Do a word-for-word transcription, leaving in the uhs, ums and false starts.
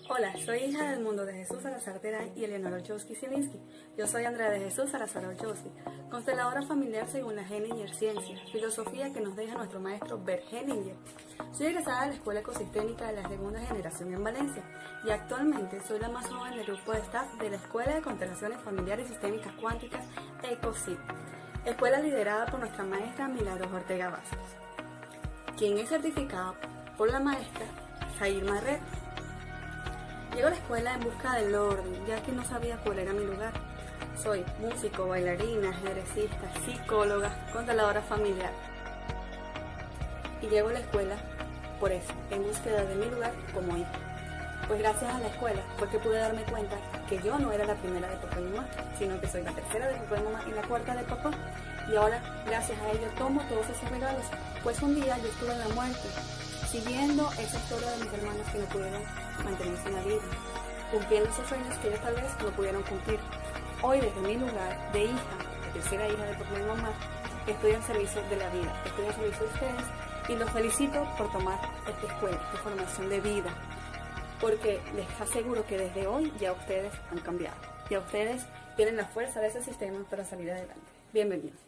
Hola, soy hija del mundo de Jesús Salazar Teray y Eleonora Olszewski Zielinski. Yo soy Andrea de Jesús Salazar Olszewski, consteladora familiar según la Hellinger Ciencia, filosofía que nos deja nuestro maestro Bert Hellinger. Soy egresada de la Escuela Ecosistémica de la segunda generación en Valencia y actualmente soy la más joven del grupo de staff de la Escuela de Constelaciones Familiares y Sistémicas Cuánticas ECOSIC, escuela liderada por nuestra maestra Milagros Ortega Vázquez, quien es certificada por la maestra Jair Marret. Llego a la escuela en busca del orden, ya que no sabía cuál era mi lugar. Soy músico, bailarina, ajedrecista, psicóloga, consteladora familiar. Y llego a la escuela por eso, en búsqueda de mi lugar como hija. Pues gracias a la escuela fue que pude darme cuenta que yo no era la primera de papá y mamá, sino que soy la tercera de papá y mamá y la cuarta de papá. Y ahora, gracias a ello, tomo todos esos regalos. Pues un día yo estuve en la muerte, siguiendo esa historia de mis hermanos que no pudieron mantenerse en la vida, cumpliendo esos sueños que ellos tal vez no pudieron cumplir. Hoy, desde mi lugar de hija, de tercera hija de papá y mamá, estoy al servicio de la vida, estoy al servicio de ustedes y los felicito por tomar esta escuela, esta formación de vida, porque les aseguro que desde hoy ya ustedes han cambiado, ya ustedes tienen la fuerza de ese sistema para salir adelante. Bienvenidos.